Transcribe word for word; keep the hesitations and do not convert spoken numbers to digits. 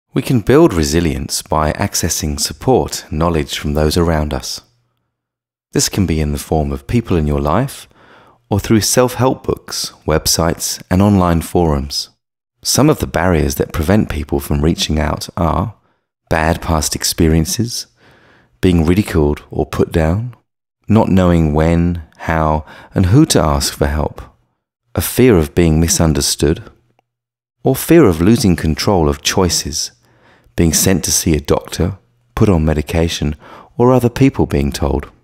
We can build resilience by accessing support and knowledge from those around us. This can be in the form of people in your life or through self-help books, websites, and online forums. Some of the barriers that prevent people from reaching out are bad past experiences, being ridiculed or put down, not knowing when, how, and who to ask for help, a fear of being misunderstood, or fear of losing control of choices, being sent to see a doctor, put on medication, or other people being told.